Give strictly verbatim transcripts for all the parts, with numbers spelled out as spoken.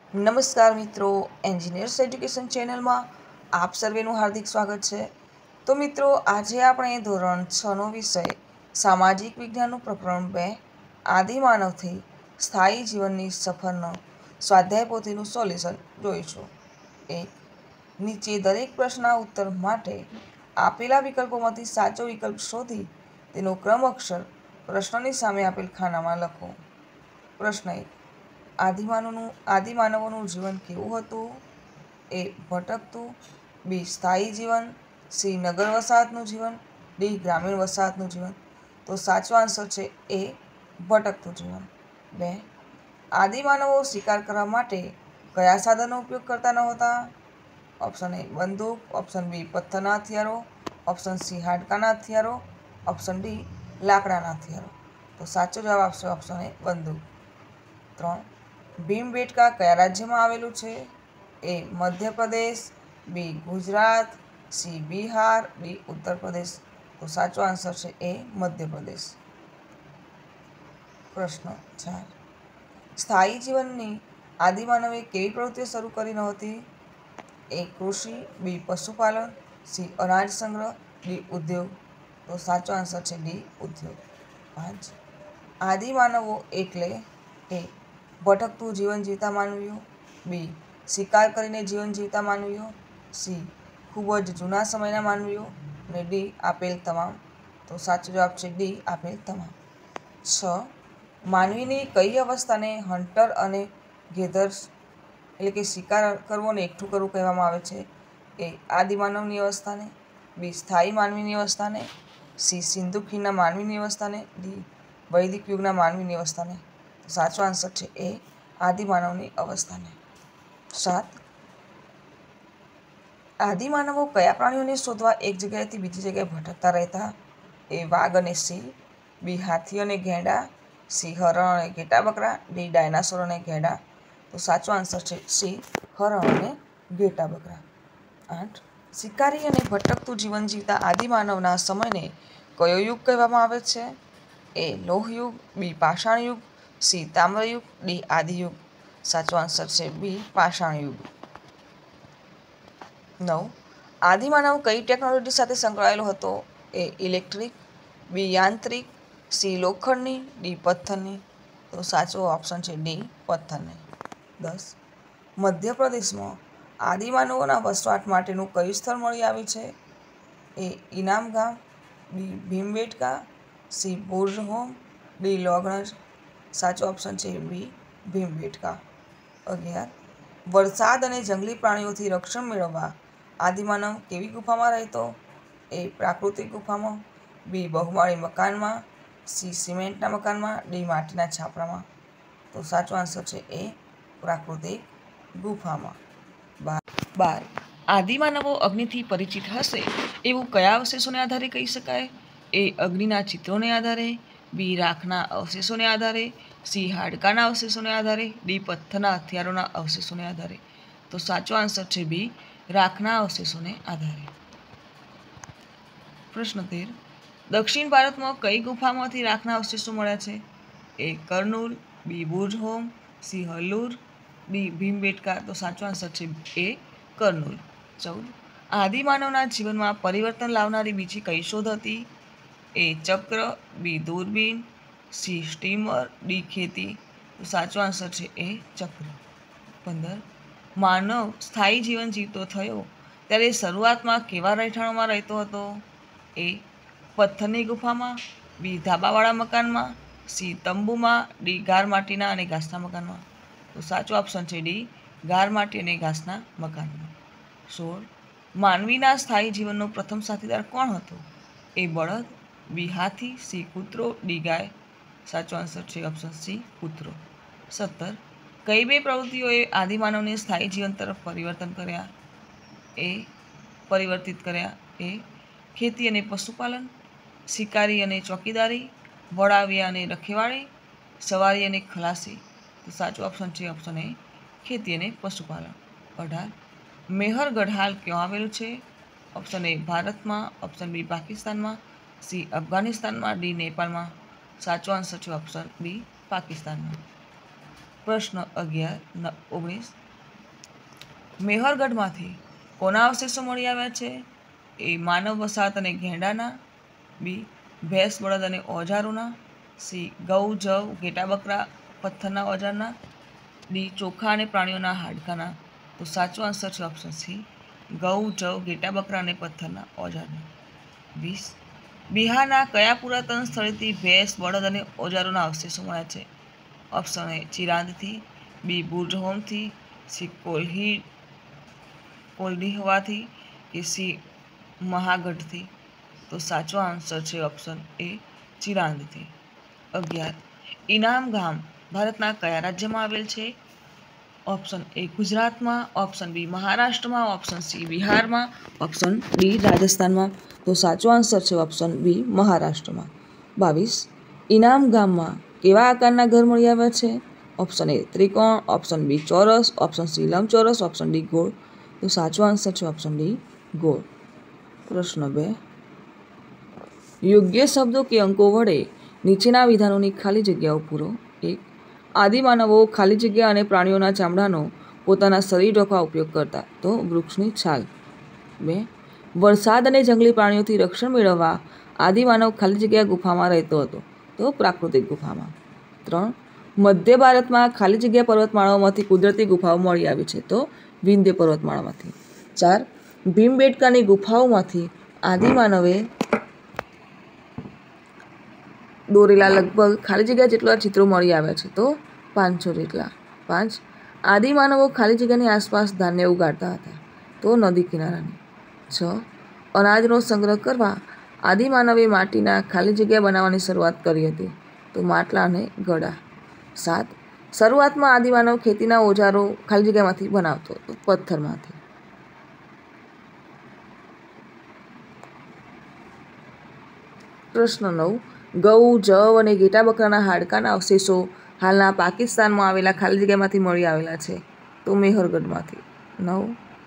નમસ્કાર મિત્રો, engineers education ચેનલમાં આપ સર્વેનું હાર્દિક સ્વાગત છે. તો મિત્રો, આજે આપણે ધોરણ છનો વિષય સામાજિક વિજ્ઞાનનું પ્રકરણ બે આદિમાનવથી સ્થાયી જીવનની સફરનો સ્વાધ્યાય પોથીનું સોલ્યુશન જોઈશું. એક. નીચે દરેક પ્રશ્નના ઉત્તર માટે આપેલા વિકલ્પોમાંથી સાચો વિકલ્પ શોધી તેનો ક્રમ અક્ષર પ્રશ્નની સામે આપેલ ખાનામાં લખો. પ્રશ્ન એક. આદિમાનવનું આદિમાનવોનું જીવન કેવું હતું? એ. ભટકતું. બી. સ્થાયી જીવન. સી. નગર વસાહતનું જીવન. ડી. ગ્રામીણ વસાહતનું જીવન. તો સાચો આન્સર છે એ. ભટકતું જીવન. બે. આદિમાનવો શિકાર કરવા માટે કયા સાધનનો ઉપયોગ કરતા નહોતા? Option A. બંદૂક. Option B. પથ્થરના હથિયારો. Option C. હાડકાના હથિયારો. Option D. લાકડાના હથિયારો. તો સાચો જવાબ આપશે ઓપ્શન એ. બંદૂક. ત્રણ. ભીમબેટકા કયા રાજ્યમાં આવેલું છે? A. Madhya Pradesh. B. Gujarat. C. Bihar. D. Uttar Pradesh. તો સાચો આન્સર છે એ. મધ્યપ્રદેશ. પ્રશ્ન ચાર. સ્થાયી જીવનની આદિમાનવે કેવી પ્રવૃત્તિઓ શરૂ કરી નહોતી? એ. કૃષિ. બી. પશુપાલન. સી. અનાજ સંગ્રહ. ડી. ઉદ્યોગ. તો સાચો આન્સર છે ડી. ઉદ્યોગ. પાંચ. આદિમાનવો એટલે એ. ભટકતું જીવન જીવતા માનવીઓ. બી. શિકાર કરીને જીવન જીવતા માનવીઓ. સી. ખૂબ જ જૂના સમયના માનવીઓ. અને ડી. આપેલ તમામ. તો સાચો જવાબ છે ડી. આપેલ તમામ. છ. માનવીની કઈ અવસ્થાને હન્ટર અને ગેધર્સ એટલે કે શિકાર કરવો અને એકઠું કરવું કહેવામાં આવે છે? એ. આદિમાનવની અવસ્થાને. બી. સ્થાયી માનવીની અવસ્થાને. સી. સિંધુ ખીણના માનવીની અવસ્થાને. ડી. વૈદિક યુગના માનવીની અવસ્થાને. સાચો આન્સર છે એ. આદિમાનવની અવસ્થાને. સાત. આદિમાનવો કયા પ્રાણીઓને શોધવા એક જગ્યાએથી બીજી જગ્યાએ ભટકતા રહેતા? એ. વાઘ અને સિંહ. બી. હાથી અને ઘેડા. સી. હરણ અને ઘેટા બકરા. ડી. ડાયનાસોર અને ઘેડા. તો સાચો આન્સર છે સી. હરણ અને ઘેટા બકરા. આઠ. શિકારી અને ભટકતું જીવન જીવતા આદિમાનવના સમયને કયો યુગ કહેવામાં આવે છે? એ. લોહયુગ. બી. પાષાણ યુગ. સી. તામ્રયુગ. ડી. આદિયુગ. સાચો આન્સર છે બી. પાષાણ યુગ. નવ. આદિમાનવ કઈ ટેકનોલોજી સાથે સંકળાયેલો હતો? એ. ઇલેક્ટ્રિક. બી. યાંત્રિક. સી. લોખંડની. ડી. પથ્થરની. તો સાચો ઓપ્શન છે ડી. પથ્થરની. દસ. મધ્યપ્રદેશમાં આદિમાનવોના વસવાટ માટેનું કયું સ્થળ મળી આવ્યું છે? A. Inamgaon. B. Bhimbetka. C. Burzahom. D. Langhnaj. સાચો ઓપ્શન છે બી. ભીમબેટકા. અગિયાર. વરસાદ અને જંગલી પ્રાણીઓથી રક્ષણ મેળવવા આદિમાનવ કેવી ગુફામાં રહેતો? એ. પ્રાકૃતિક ગુફામાં. બી. બહુમાળી મકાનમાં. સી. સિમેન્ટના મકાનમાં. ડી. માટીના છાપરામાં. તો સાચો આન્સર છે એ. પ્રાકૃતિક ગુફામાં. બાર. આદિમાનવો અગ્નિથી પરિચિત હશે એવું કયા અવશેષોને આધારે કહી શકાય? એ. અગ્નિના ચિત્રોને આધારે. બી. રાખના અવશેષોને આધારે. સી. હાડકાના અવશેષોને આધારે. ડી. પથ્થરના હથિયારોના અવશેષોને આધારે. તો સાચો આન્સર છે બી. રાખના અવશેષોને આધારે. પ્રશ્ન તેર. દક્ષિણ ભારતમાં કઈ ગુફામાંથી રાખના અવશેષો મળ્યા છે? A. Kurnool. B. Burzahom. C. Hallur. D. Bhimbetka. તો સાચો આન્સર છે એ. કરનૂલ. ચૌદ. આદિમાનવના જીવનમાં પરિવર્તન લાવનારી બીજી કઈ શોધ હતી? એ. ચક્ર. બી. દૂરબીન. સી. સ્ટીમર. ડી. ખેતી. તો સાચો આન્સર છે એ. ચક્ર. પંદર. માનવ સ્થાયી જીવન જીવતો થયો ત્યારે શરૂઆતમાં કેવા રહેઠાણોમાં રહેતો હતો? એ. પથ્થરની ગુફામાં. બી. ધાબાવાળા મકાનમાં. સી. તંબુમાં. ડી. ગાર માટીના અને ઘાસના મકાનમાં. તો સાચો ઓપ્શન છે ડી. ગાર માટી અને ઘાસના મકાનમાં. સોળ. માનવીના સ્થાયી જીવનનો પ્રથમ સાથીદાર કોણ હતો? એ. બળદ. બી. હાથી. સી. કૂતરો. ડી. ગાય. સાચો આન્સર છે ઓપ્શન સી. કૂતરો. સત્તર. કઈ બે પ્રવૃત્તિઓએ આદિમાનવને સ્થાયી જીવન તરફ પરિવર્તન કર્યા? એ. પરિવર્તિત કર્યા. એ. ખેતી અને પશુપાલન. શિકારી અને ચોકીદારી. વડાવ્યા અને રખેવાળી. સવારી અને ખલાસી. તો સાચો ઓપ્શન છે ઓપ્શન એ. ખેતી અને પશુપાલન. અઢાર. મેહરગઢ હાલ ક્યાં આવેલું છે? Option A. ભારતમાં. Option B. પાકિસ્તાનમાં. સી. અફઘાનિસ્તાનમાં. ડી. નેપાળમાં. સાચો આન્સર છે ઓપ્શન બી. પાકિસ્તાનમાં. પ્રશ્ન અગિયાર ઓગણીસ મેહરગઢમાંથી કોના અવશેષો મળી આવ્યા છે? એ માનવ વસાહત અને ઘેંડાના, બી ભેંસ બળદ અને ઓજારોના, સી ગૌ જવ ઘેટા બકરા પથ્થરના ઓજારના, ડી ચોખા અને પ્રાણીઓના હાડકાના. તો સાચો આન્સર છે ઓપ્શન સી ગૌ જવ ઘેટા બકરા અને પથ્થરના ઓજારના. વીસ બિહારના કયા પુરાતન સ્થળેથી ભેંસ બળદ અને ઓજારોના અવશેષો મળ્યા છે? ઓપ્શન એ ચિરાંદથી, બી બુરહોમથી, સી કોલ્હી કોલ્ડીહવાથી કે સી મહાગઢથી. તો સાચો આન્સર છે ઓપ્શન એ ચિરાંદથી. અગિયાર ઇનામ ગામ ભારતના કયા રાજ્યમાં આવેલ છે? ઓપ્શન એ ગુજરાતમાં, ઓપ્શન બી મહારાષ્ટ્રમાં, ઓપ્શન સી બિહારમાં, ઓપ્શન ડી રાજસ્થાનમાં. તો સાચો આન્સર છે ઓપ્શન બી મહારાષ્ટ્રમાં. બાવીસ ઇનામ ગામમાં કેવા આકારના ઘર મળી આવ્યા છે? ઓપ્શન એ ત્રિકોણ, ઓપ્શન બી ચોરસ, ઓપ્શન સી લંબચોરસ, ઓપ્શન ડી ગોળ. તો સાચો આન્સર છે ઓપ્શન ડી ગોળ. પ્રશ્ન બે યોગ્ય શબ્દો કે અંકો વડે નીચેના વિધાનોની ખાલી જગ્યાઓ પૂરો. એક આદિમાનવો ખાલી જગ્યા અને પ્રાણીઓના ચામડાનો પોતાના શરીર ઢોકવા ઉપયોગ કરતા. તો વૃક્ષની છાલ. બે વરસાદ અને જંગલી પ્રાણીઓથી રક્ષણ મેળવવા આદિમાનવ ખાલી જગ્યા ગુફામાં રહેતો હતો. તો પ્રાકૃતિક ગુફામાં. ત્રણ મધ્ય ભારતમાં ખાલી જગ્યા પર્વતમાળાઓમાંથી કુદરતી ગુફાઓ મળી આવી છે. તો વિંધ્ય પર્વતમાળામાંથી. ચાર ભીમબેટકાની ગુફાઓમાંથી આદિમાનવે દોરેલા લગભગ ખાલી જગ્યા જેટલા ચિત્રો મળી આવ્યા છે. તો પાંચસો જેટલા. પાંચ આદિમાનવો ખાલી જગ્યાની આસપાસ ધાન્ય ઉગાડતા હતા. તો નદી કિનારાની. છ અનાજનો સંગ્રહ કરવા આદિમાનવે માટીના ખાલી જગ્યા બનાવવાની શરૂઆત કરી હતી. તો માટલા અને ગળા. સાત શરૂઆતમાં આદિમાનવ ખેતીના ઓજારો ખાલી જગ્યામાંથી બનાવતો હતો. પથ્થરમાંથી. પ્રશ્ન નવ ગૌ જવ અને ઘેટા બકરાના હાડકાના અવશેષો હાલના પાકિસ્તાનમાં આવેલા ખાલી જગ્યામાંથી મળી આવેલા છે. તો મેહરગઢમાંથી. નવ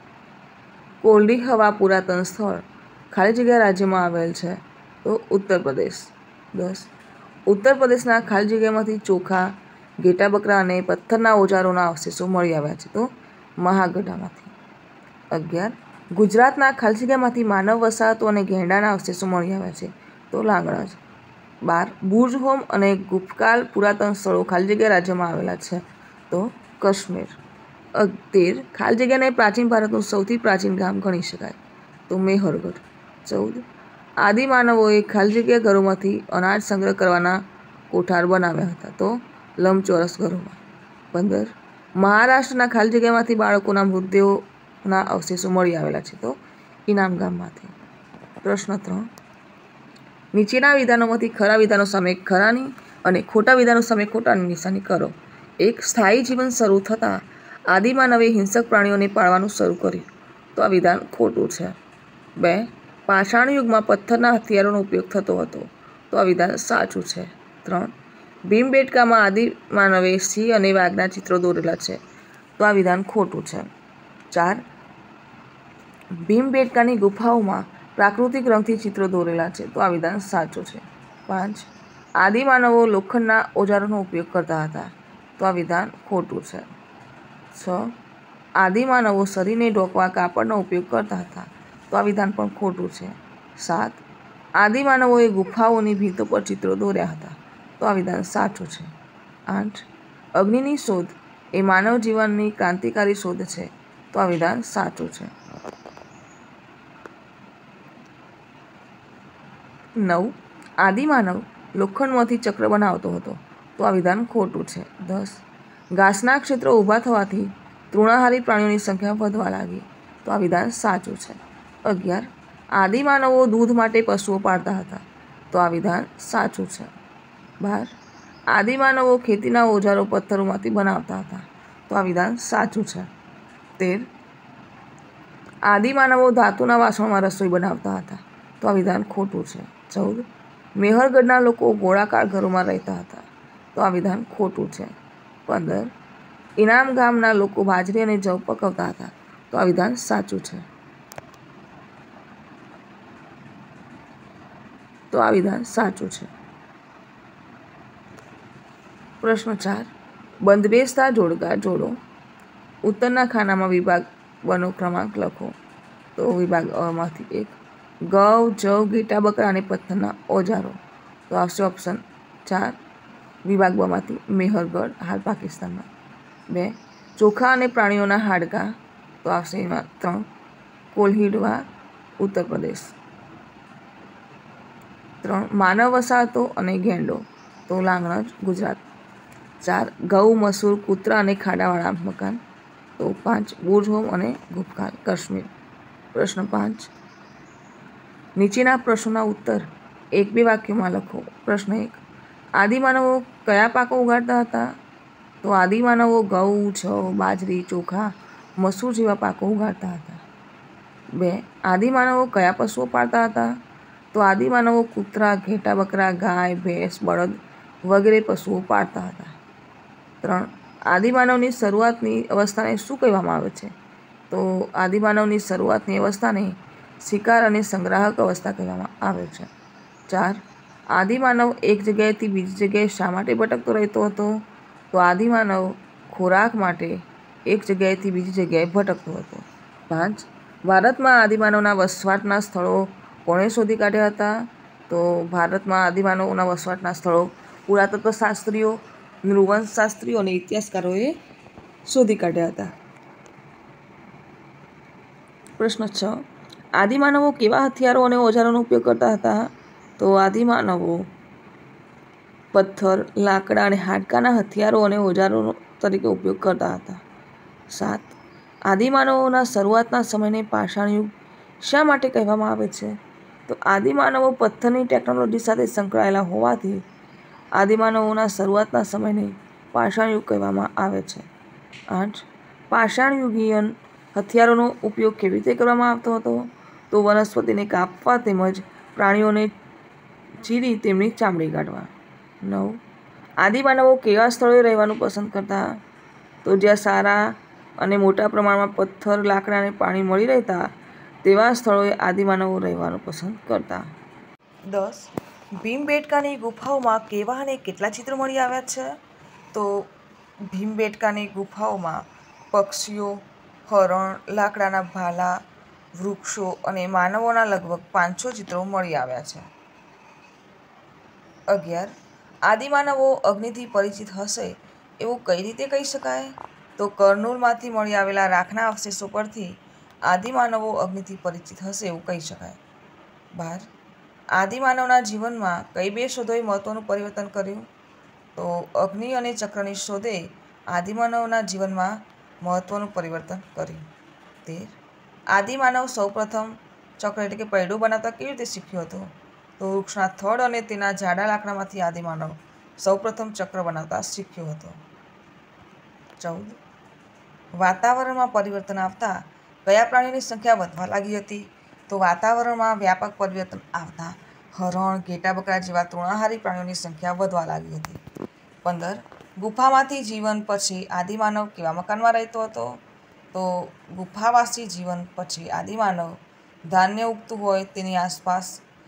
કોલ્ડીહવા પુરાતન સ્થળ ખાલી જગ્યા રાજ્યમાં આવેલ છે. તો ઉત્તર પ્રદેશ. દસ ઉત્તર પ્રદેશના ખાલી જગ્યામાંથી ચોખા ઘેટા બકરા અને પથ્થરના ઓજારોના અવશેષો મળી આવ્યા છે. તો મહાગઢામાંથી. અગિયાર ગુજરાતના ખાલી જગ્યામાંથી માનવ વસાહતો અને ઘેંડાના અવશેષો મળી આવ્યા છે. તો લાંગણજ. બાર બુર્જ હોમ અને ગુફકાલ પુરાતન સ્થળો ખાલી જગ્યા રાજ્યમાં આવેલા છે. તો કાશ્મીર. તેર ખાલી જગ્યાને પ્રાચીન ભારતનું સૌથી પ્રાચીન ગામ ગણી શકાય. તો મેહરગઢ. ચૌદ આદિમાનવોએ ખાલી જગ્યા ઘરોમાંથી અનાજ સંગ્રહ કરવાના કોઠાર બનાવ્યા હતા. તો લંબચોરસ ઘરોમાં. પંદર મહારાષ્ટ્રના ખાલી જગ્યામાંથી બાળકોના મૃતદેહોના અવશેષો મળી આવેલા છે. તો ઇનામ ગામમાંથી. પ્રશ્ન ત્રણ નીચેના વિધાનોમાંથી ખરા વિધાનો સામે ખરાની અને ખોટા વિધાનો સામે ખોટાની નિશાની કરો. એક સ્થાયી જીવન શરૂ થતાં આદિમાનવે હિંસક પ્રાણીઓને પાળવાનું શરૂ કર્યું. તો આ વિધાન ખોટું છે. બે પાષાણ યુગમાં પથ્થરના હથિયારોનો ઉપયોગ થતો હતો. તો આ વિધાન સાચું છે. ત્રણ ભીમબેટકામાં આદિમાનવે સિંહ અને વાઘના ચિત્રો દોરેલા છે. તો આ વિધાન ખોટું છે. ચાર ભીમબેટકાની ગુફાઓમાં પ્રાકૃતિક રંગથી ચિત્રો દોરેલા છે. તો આ વિધાન સાચું છે. પાંચ આદિમાનવો લોખંડના ઓજારોનો ઉપયોગ કરતા હતા. તો આ વિધાન ખોટું છે. છ આદિમાનવો શરીરને ઢોકવા કાપડનો ઉપયોગ કરતા હતા. તો આ વિધાન પણ ખોટું છે. સાત આદિમાનવોએ ગુફાઓની ભીંતો પર ચિત્રો દોર્યા હતા. તો આ વિધાન સાચું છે. આઠ અગ્નિની શોધ એ માનવ જીવનની ક્રાંતિકારી શોધ છે. તો આ વિધાન સાચું છે. નવ આદિમાનવ લોખંડમાંથી ચક્ર બનાવતો હતો. તો આ વિધાન ખોટું છે. દસ ઘાસના ક્ષેત્રો ઊભા થવાથી તૃણાહારી પ્રાણીઓની સંખ્યા વધવા લાગી. તો આ વિધાન સાચું છે. અગિયાર આદિમાનવો દૂધ માટે પશુઓ પાળતા હતા. તો આ વિધાન સાચું છે. બાર આદિમાનવો ખેતીના ઓજારો પથ્થરોમાંથી બનાવતા હતા. તો આ વિધાન સાચું છે. તેર આદિમાનવો ધાતુના વાસણોમાં રસોઈ બનાવતા હતા. તો આ વિધાન ખોટું છે. ચૌદ મેહરગઢના લોકો ગોળાકાર ઘરોમાં રહેતા હતા. તો આ વિધાન ખોટું છે. પંદર ઇનામ ગામના લોકો બાજરી અને જવ પકવતા હતા. તો આ વિધાન સાચું છે. તો આ વિધાન સાચું છે. પ્રશ્ન ચાર બંધબેસતા જોડકા જોડો. ઉત્તરના ખાનામાં વિભાગ વનો ક્રમાંક લખો. તો વિભાગ અમાંથી એક. ઘઉં, જવ, ઘેટા બકરા અને પથ્થરના ઓજારો. તો આવશે ઓપ્શન ચાર. વિભાગ બમાંથી મેહરગઢ, હાલ પાકિસ્તાનમાં. બે. ચોખા અને પ્રાણીઓના હાડકાં. તો આવશે એમાં ત્રણ. કોલ્હીડવા, ઉત્તર પ્રદેશ. ત્રણ. માનવ વસાહતો અને ગેંડો. તો લાંગણજ, ગુજરાત. ચાર. ઘઉં, મસૂર, કૂતરા અને ખાડાવાળા મકાન. તો પાંચ. બુર્જ હોમ અને ગુફકાલ, કાશ્મીર. પ્રશ્ન પાંચ. નીચેના પ્રશ્નોના ઉત્તર એક બે વાક્યોમાં લખો. પ્રશ્ન એક. આદિમાનવો કયા પાકો ઉગાડતા હતા? તો આદિમાનવો ઘઉં, જવ, બાજરી, ચોખા, મસૂર જેવા પાકો ઉગાડતા હતા. બે. આદિમાનવો કયા પશુઓ પાળતા હતા? તો આદિમાનવો કૂતરા, ઘેટા બકરા, ગાય, ભેંસ, બળદ વગેરે પશુઓ પાળતા હતા. ત્રણ. આદિમાનવની શરૂઆતની અવસ્થાને શું કહેવામાં આવે છે? તો આદિમાનવની શરૂઆતની અવસ્થાને શિકાર અને સંગ્રાહક અવસ્થા કહેવામાં આવે છે. ચાર. આદિમાનવ એક જગ્યાએથી બીજી જગ્યાએ શા માટે ભટકતો રહેતો હતો? તો આદિમાનવ ખોરાક માટે એક જગ્યાએથી બીજી જગ્યાએ ભટકતો હતો. પાંચ. ભારતમાં આદિમાનવના વસવાટના સ્થળો કોણે શોધી કાઢ્યા હતા? તો ભારતમાં આદિમાનવના વસવાટના સ્થળો પુરાતત્વશાસ્ત્રીઓ, નૃવંશશાસ્ત્રીઓ અને ઇતિહાસકારોએ શોધી કાઢ્યા હતા. પ્રશ્ન છ. આદિમાનવો કેવા હથિયારો અને ઓજારોનો ઉપયોગ કરતા હતા? તો આદિમાનવો પથ્થર, લાકડા અને હાડકાના હથિયારો અને ઓજારો તરીકે ઉપયોગ કરતા હતા. સાત. આદિમાનવોના શરૂઆતના સમયને પાષાણ યુગ શા માટે કહેવામાં આવે છે? તો આદિમાનવો પથ્થરની ટેકનોલોજી સાથે સંકળાયેલા હોવાથી આદિમાનવોના શરૂઆતના સમયને પાષાણ યુગ કહેવામાં આવે છે. આઠ. પાષાણ યુગીયન હથિયારોનો ઉપયોગ કેવી રીતે કરવામાં આવતો હતો? તો વનસ્પતિને કાપવા તેમજ પ્રાણીઓને ચીરી તેમની ચામડી કાઢવા. નવ. આદિમાનવો કેવા સ્થળોએ રહેવાનું પસંદ કરતા? તો જ્યાં સારા અને મોટા પ્રમાણમાં પથ્થર, લાકડા અને પાણી મળી રહેતા તેવા સ્થળોએ આદિમાનવો રહેવાનું પસંદ કરતા. દસ. ભીમબેટકાની ગુફાઓમાં કેવા અને કેટલા ચિત્રો મળી આવ્યા છે? તો ભીમબેટકાની ગુફાઓમાં પક્ષીઓ, હરણ, લાકડાના ભાલા, વૃક્ષો અને માનવોના લગભગ પાંચસો ચિત્રો મળી આવ્યા છે. અગિયાર. આદિમાનવો અગ્નિથી પરિચિત હશે એવું કઈ રીતે કહી શકાય? તો કરનૂલમાંથી મળી આવેલા રાખના અવશેષો પરથી આદિમાનવો અગ્નિથી પરિચિત હશે એવું કહી શકાય. બાર. આદિમાનવના જીવનમાં કઈ બે શોધોએ મહત્વનું પરિવર્તન કર્યું? તો અગ્નિ અને ચક્રની શોધે આદિમાનવના જીવનમાં મહત્વનું પરિવર્તન કર્યું. તેર. આદિમાનવ સૌપ્રથમ ચક્ર એટલે કે પૈડું બનાવતા કેવી રીતે શીખ્યો હતો? તો વૃક્ષના થડ અને તેના જાડા લાકડામાંથી આદિમાનવ સૌપ્રથમ ચક્ર બનાવતા શીખ્યો હતો. ચૌદ. વાતાવરણમાં પરિવર્તન આવતા કયા પ્રાણીઓની સંખ્યા વધવા લાગી હતી? તો વાતાવરણમાં વ્યાપક પરિવર્તન આવતા હરણ, ઘેટા બકરા જેવા તૃણાહારી પ્રાણીઓની સંખ્યા વધવા લાગી હતી. પંદર. ગુફામાંથી જીવન પછી આદિમાનવ કેવા મકાનમાં રહેતો હતો? તો ગુફાવાસી જીવન પછી આદિમાનવ ધાન્ય ઉગતું હોય તેની આસપાસ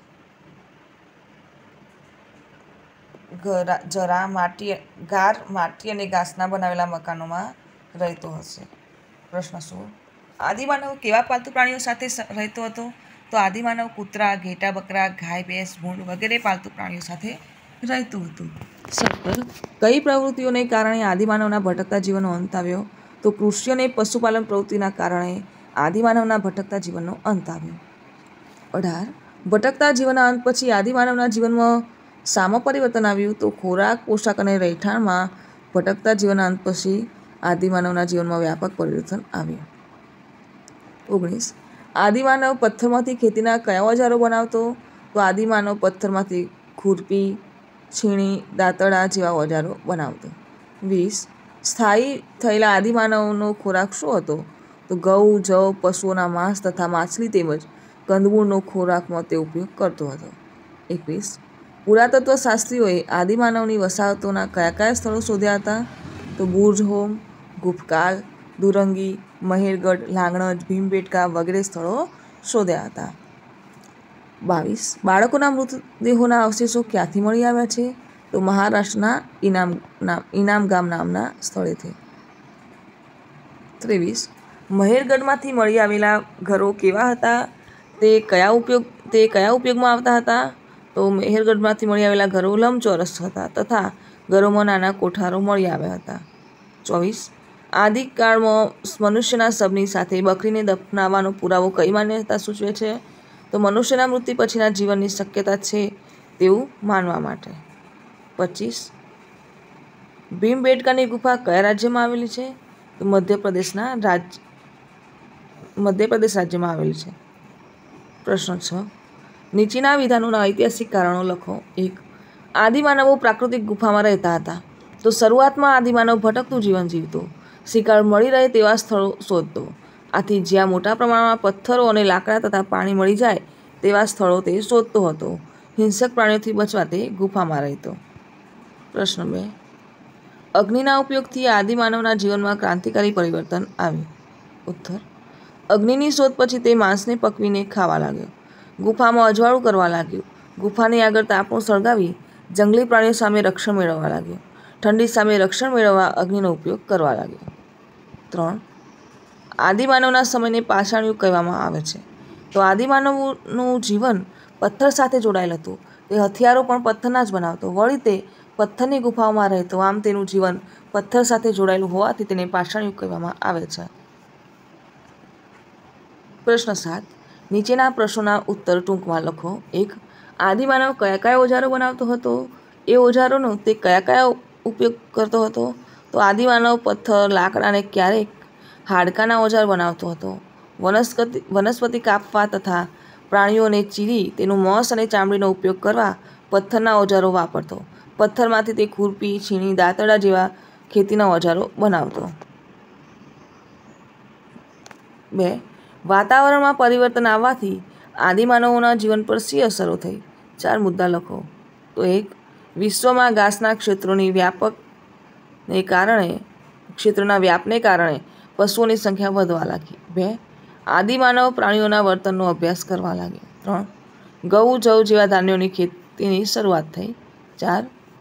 જરા માટી ગાર માટી અને ઘાસના બનાવેલા મકાનોમાં રહેતો હશે. પ્રશ્ન સોળ. આદિમાનવ કેવા પાલતુ પ્રાણીઓ સાથે રહેતો હતો? તો આદિમાનવ કૂતરા, ઘેટા બકરા, ગાય, ભેંસ, ભૂંડ વગેરે પાલતુ પ્રાણીઓ સાથે રહેતું હતું. સત્તર. કઈ પ્રવૃત્તિઓને કારણે આદિમાનવના ભટકતા જીવનનો અંત આવ્યો? તો કૃષિ અને પશુપાલન પ્રવૃત્તિના કારણે આદિમાનવના ભટકતા જીવનનો અંત આવ્યો. અઢાર. ભટકતા જીવનના અંત પછી આદિમાનવના જીવનમાં શામાં પરિવર્તન આવ્યું? તો ખોરાક, પોશાક અને રહેઠાણમાં ભટકતા જીવનના અંત પછી આદિમાનવના જીવનમાં વ્યાપક પરિવર્તન આવ્યું. ઓગણીસ. આદિમાનવ પથ્થરમાંથી ખેતીના કયા ઓજારો બનાવતો? તો આદિમાનવ પથ્થરમાંથી ખુરપી, છીણી, દાંતરડા જેવા ઓજારો બનાવતો. વીસ. સ્થાયી થયેલા આદિમાનવનો ખોરાક શું હતો? તો ઘઉં, જવ, પશુઓના માંસ તથા માછલી તેમજ કંદમૂળનો ખોરાકમાં તે ઉપયોગ કરતો હતો. એકવીસ. પુરાતત્વ શાસ્ત્રીઓએ આદિમાનવની વસાહતોના કયા કયા સ્થળો શોધ્યા હતા? તો બુર્જ હોમ, ગુફકાલ, દુરંગી, મહેરગઢ, લાંગણજ, ભીમબેટકા વગેરે સ્થળો શોધ્યા હતા. બાવીસ. બાળકોના મૃતદેહોના અવશેષો ક્યાંથી મળી આવ્યા છે? તો મહારાષ્ટ્રના ઇનામ નામ ઇનામ ગામ નામના સ્થળેથી. ત્રેવીસ. મહેરગઢમાંથી મળી આવેલા ઘરો કેવા હતા? તે કયા ઉપયોગ તે કયા ઉપયોગમાં આવતા હતા? તો મહેરગઢમાંથી મળી આવેલા ઘરો લંબચોરસ હતા તથા ઘરોમાં નાના કોઠારો મળી આવ્યા હતા. ચોવીસ. આદિકાળમાં મનુષ્યના શબની સાથે બકરીને દફનાવવાનો પુરાવો કઈ માન્યતા સૂચવે છે? તો મનુષ્યના મૃત્યુ પછીના જીવનની શક્યતા છે તેવું માનવા માટે. પચીસ. ભીમબેટકાની ગુફા કયા રાજ્યમાં આવેલી છે? તો મધ્યપ્રદેશના રાજ્ય મધ્યપ્રદેશ રાજ્યમાં આવેલી છે. પ્રશ્ન છ. નીચેના વિધાનોના ઐતિહાસિક કારણો લખો. એક. આદિમાનવો પ્રાકૃતિક ગુફામાં રહેતા હતા. તો શરૂઆતમાં આદિમાનવ ભટકતું જીવન જીવતો, શિકાર મળી રહે તેવા સ્થળો શોધતો. આથી જ્યાં મોટા પ્રમાણમાં પથ્થરો અને લાકડા તથા પાણી મળી જાય તેવા સ્થળો તે શોધતો હતો. હિંસક પ્રાણીઓથી બચવા તે ગુફામાં રહેતો. પ્રશ્ન બે. અગ્નિના ઉપયોગથી આદિમાનવના જીવનમાં ક્રાંતિકારી પરિવર્તન આવ્યું. ઉત્તર. અગ્નિની શોધ પછી તે માંસને પકવીને ખાવા લાગ્યો, ગુફામાં અજવાળું કરવા લાગ્યો, ગુફાની આગળ તાપણું સળગાવી જંગલી પ્રાણીઓ સામે રક્ષણ મેળવવા લાગ્યો, ઠંડી સામે રક્ષણ મેળવવા અગ્નિનો ઉપયોગ કરવા લાગ્યો. ત્રણ. આદિમાનવના સમયને પાષાણ યુગ કહેવામાં આવે છે. તો આદિમાનવનું જીવન પથ્થર સાથે જોડાયેલ હતું. તે હથિયારો પણ પથ્થરના જ બનાવતો, વળી તે પથ્થરની ગુફાઓમાં રહેતો. આમ તેનું જીવન પથ્થર સાથે જોડાયેલું હોવાથી તેને પાષાણ યુગ કહેવામાં આવે છે. પ્રશ્ન સાત. નીચેના પ્રશ્નોના ઉત્તર ટૂંકમાં લખો. એક. આદિમાનવ કયા કયા ઓજારો બનાવતો હતો? એ ઓજારોનો તે કયા કયા ઉપયોગ કરતો હતો? તો આદિમાનવ પથ્થર, લાકડા અને ક્યારેક હાડકાના ઓજાર બનાવતો હતો. વનસ્પતિ વનસ્પતિ કાપવા તથા પ્રાણીઓને ચીરી તેનું માંસ અને ચામડીનો ઉપયોગ કરવા પથ્થરના ઓજારો વાપરતો. પથ્થરમાંથી તે ખુરપી, છીણી, દાંતરડા જેવા ખેતીના ઓજારો બનાવતો. બે. વાતાવરણમાં પરિવર્તન આવવાથી આદિમાનવોના જીવન પર શી અસરો થઈ? ચાર મુદ્દા લખો. તો એક. વિશ્વમાં ઘાસના ક્ષેત્રોની વ્યાપકને કારણે ક્ષેત્રોના વ્યાપને કારણે પશુઓની સંખ્યા વધવા લાગી. બે. આદિમાનવ પ્રાણીઓના વર્તનનો અભ્યાસ કરવા લાગ્યો. ત્રણ. ઘઉં, જવ જેવા ધાન્યોની ખેતીની શરૂઆત થઈ. ચાર.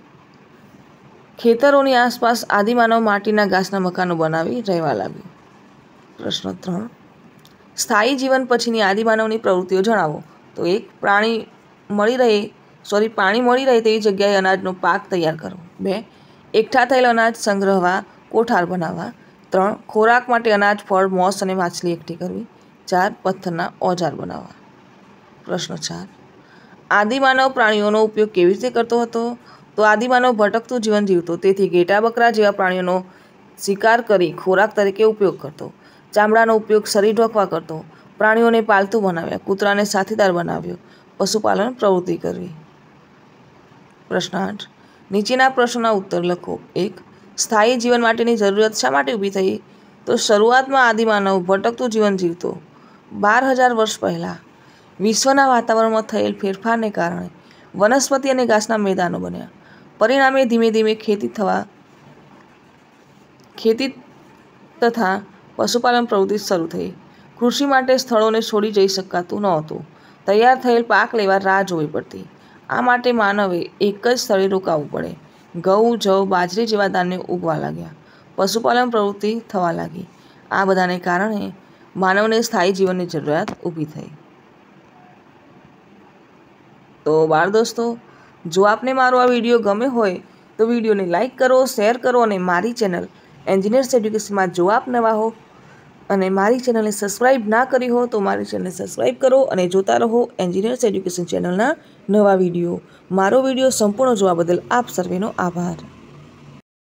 ખેતરોની આસપાસ આદિમાનવ માટીના ઘાસના મકાનો બનાવી રહેવા લાગ્યો. પ્રશ્ન ત્રણ. સ્થાયી જીવન પછીની આદિમાનવની પ્રવૃત્તિઓ જણાવો. તો એક. પ્રાણી મળી રહે સોરી પાણી મળી રહે તેવી જગ્યાએ અનાજનો પાક તૈયાર કરવો. બે. એકઠા થયેલ અનાજ સંગ્રહવા કોઠાર બનાવવા. ત્રણ. ખોરાક માટે અનાજ, ફળ, મોસ અને માછલી એકઠી કરવી. ચાર. પથ્થરના ઓજાર બનાવવા. પ્રશ્ન ચાર. આદિમાનવ પ્રાણીઓનો ઉપયોગ કેવી રીતે કરતો હતો? તો આદિમાનવ ભટકતું જીવન જીવતો, તેથી ઘેટા, બકરા જેવા પ્રાણીઓનો શિકાર કરી ખોરાક તરીકે ઉપયોગ કરતો. ચામડાનો ઉપયોગ શરીર ઢોકવા કરતો. પ્રાણીઓને પાલતુ બનાવ્યા, કૂતરાને સાથીદાર બનાવ્યો. પશુપાલન પ્રવૃત્તિ કરવી. પ્રશ્ન આઠ. નીચેના પ્રશ્નોના ઉત્તર લખો. એક. સ્થાયી જીવન માટેની જરૂરિયાત શા માટે ઊભી થઈ? તો શરૂઆતમાં આદિમાનવ ભટકતું જીવન જીવતો. બાર હજાર વર્ષ પહેલાં વિશ્વના વાતાવરણમાં થયેલ ફેરફારને કારણે વનસ્પતિ અને ઘાસના મેદાનો બન્યા. પરિણામે ધીમે ધીમે ખેતી થવા ખેતી તથા પશુપાલન પ્રવૃત્તિ શરૂ થઈ. કૃષિ માટે સ્થળોને છોડી જઈ શકાતું નહોતું. તૈયાર થયેલ પાક લેવા રાહ જોવી પડતી. આ માટે માનવે એક જ સ્થળે રોકાવું પડે. ઘઉં, જવ, બાજરી જેવા ધાન્યો ઉગવા લાગ્યા. પશુપાલન પ્રવૃત્તિ થવા લાગી. આ બધાને કારણે માનવને સ્થાયી જીવનની જરૂરિયાત ઊભી થઈ. તો બાળ દોસ્તો, જો આપને મારો આ વિડીયો ગમે હોય તો વિડીયોને લાઇક કરો, શેર કરો અને મારી ચેનલ એન્જિનિયર્સ એજ્યુકેશનમાં જો આપ નવા હો અને મારી ચેનલને સબસ્ક્રાઈબ ના કરી હો તો મારી ચેનલને સબસ્ક્રાઈબ કરો અને જોતા રહો એન્જિનિયર્સ એજ્યુકેશન ચેનલના નવા વિડીયો. મારો વિડીયો સંપૂર્ણ જોવા બદલ આપ સર્વેનો આભાર.